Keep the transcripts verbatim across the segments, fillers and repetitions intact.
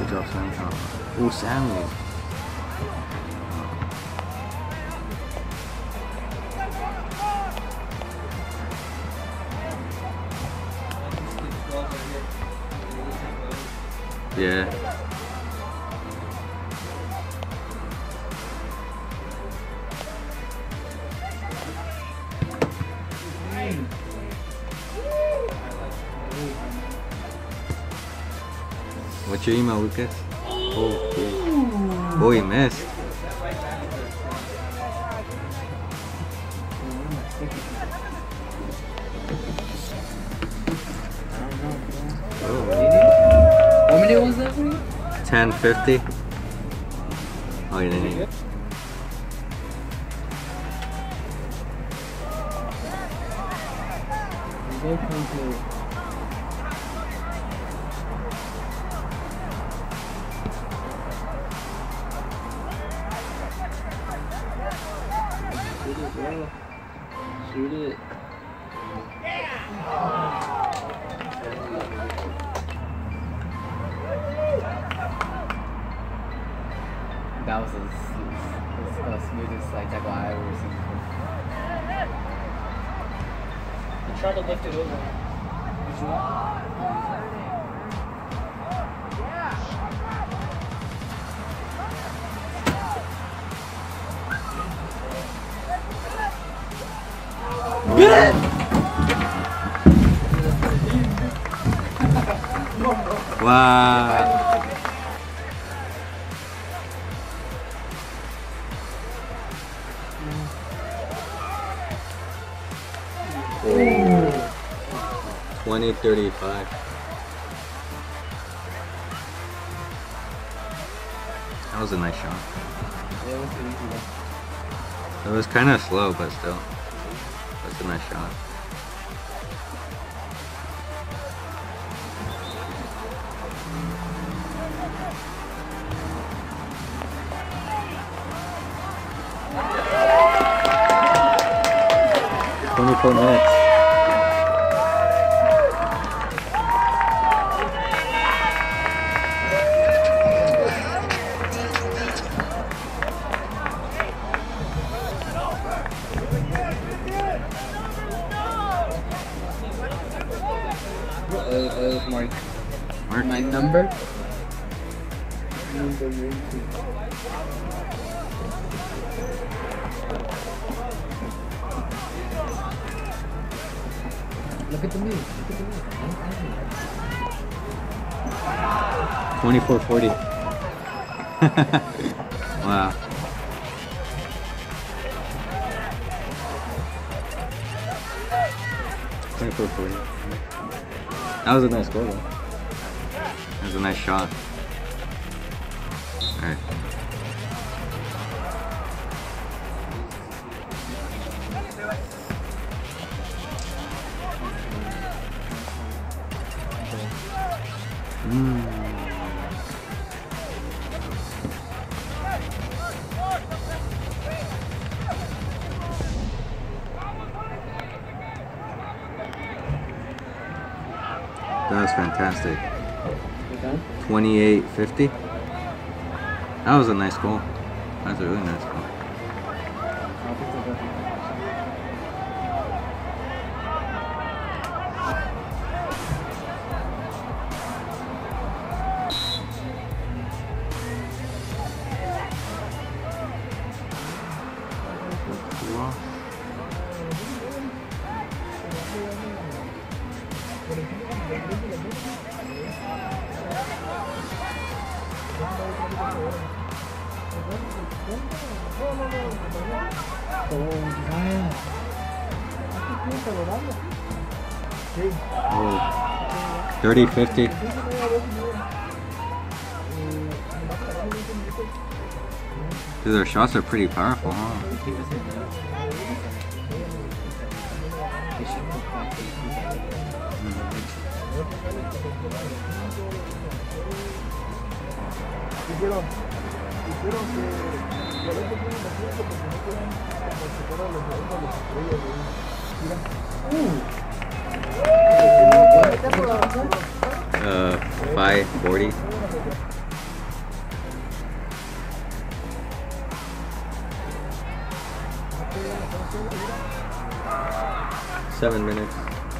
job, Sammy. Oh, oh Sammy. Yeah. What's your email, Lucas? Oh, cool. Oh, he missed. Oh. How many was that for you? ten fifty. Oh, you didn't eat. Shoot it, bro. Shoot it. That was the, the, the smoothest like tackle I ever seen before. He tried to lift it over. Did you? Wow. twenty thirty-five. That was a nice shot. Yeah, it was pretty easy. It was kind of slow, but still. That's a nice shot. twenty-four minutes. Uh, uh, Mark. Mark? My number? Look at the move. Look at the move. twenty-four forty. Wow. twenty-four forty. That was a nice goal though. That was a nice shot. Alright. Mm. That was fantastic. twenty-eight fifty. That was a nice goal. That was a really nice goal. Oh, thirty fifty. Dude, their shots are pretty powerful, huh? Dijeron, dijeron que por eso tienen la fiesta porque no quieren participar a los eventos de las estrellas de mira. Uh, five forty. seven minutes.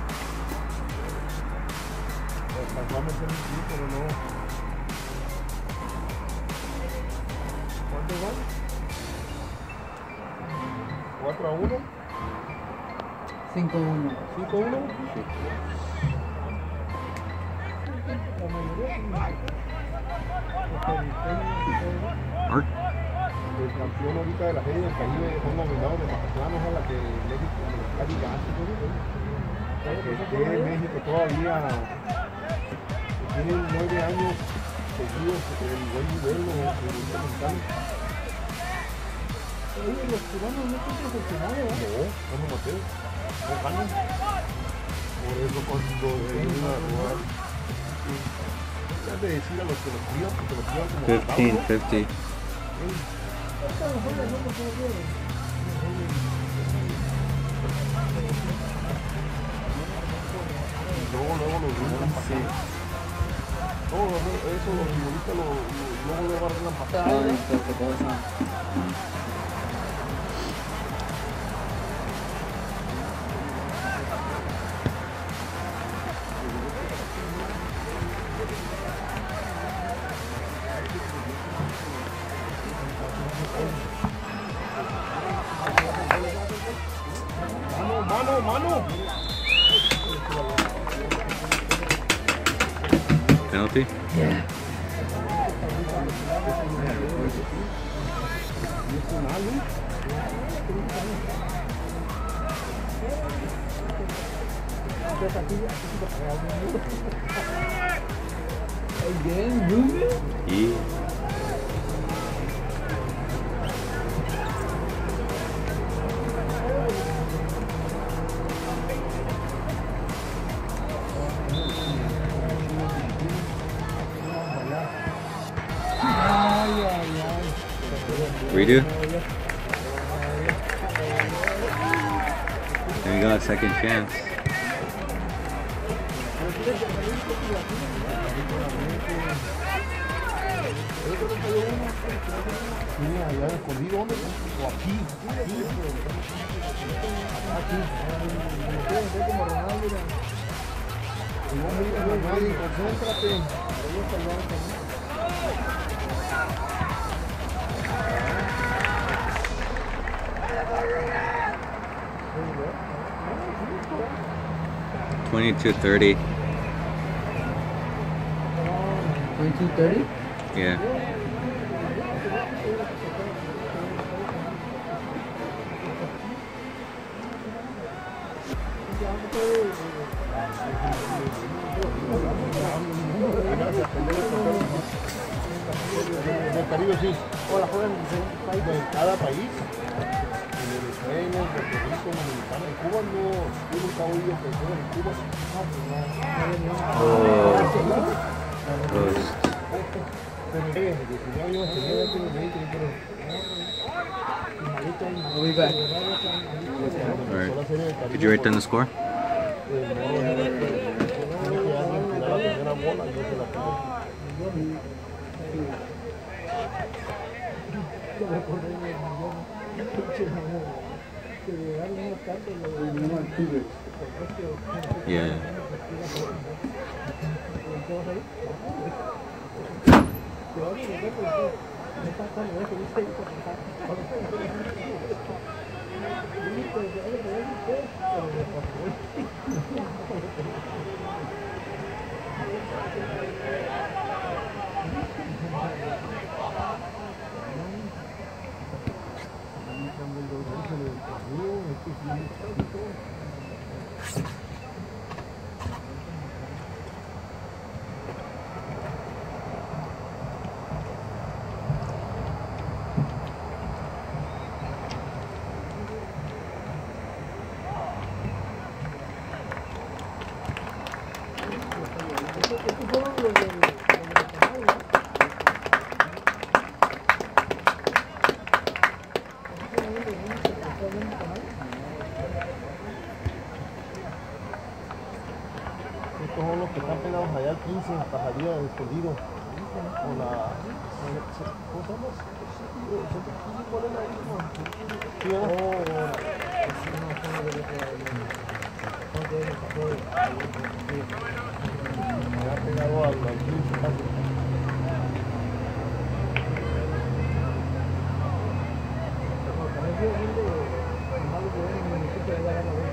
Va a meter un sí, pero no. ¿Cuánto van? ¿cuatro a uno? cinco uno. ¿cinco a uno? Sí. La mayoría Art. el campeón ahorita de la serie del Caribe son nominados de Mazatlán, ojalá que México Mexicali gane. Que esté en México todavía, que tienen nueve años seguidos en el buen nivel los futbolistas mexicanos. Oye, los cubanos no son profesionales, ¿no? No, no Mateo, no ganan. Por eso cuando vienen a jugar, de decir a los que los crían, porque los crían como fifteen fifty. Luego, luego los futbolistas pasan. Todo eso los futbolistas lo, lo, luego luego arreglan pasadas. Ay, qué cosa. Mano, mano, mano. Penalty? Yeah. Again, Ruben? Yeah. Redo? There you go, second chance. Mira, allá escondido, ¿dónde? O aquí. Aquí. Como Ronaldo, mira. Concéntrate. twenty-two thirty. twenty-two thirty? Yeah. Del Caribe, sí. Hola, juegan de cada país. Venezuela, Puerto Rico, Dominicana, en Cuba no, yo nunca he oído que jueguen en Cuba. Oh. Close. Pero diecinueve años, tenía veinte, veinte, pero... I'll be back. Alright. Could you write down the score? Yeah. Estos son los que están pegados allá al quince, en Pajaría del Escondido. Con la... ¿Cómo se llama? ¿Cuál es la misma? Sí, ¿verdad? Me ha pegado al clinch casi. Pero también fue bien de malo poder en el municipio de la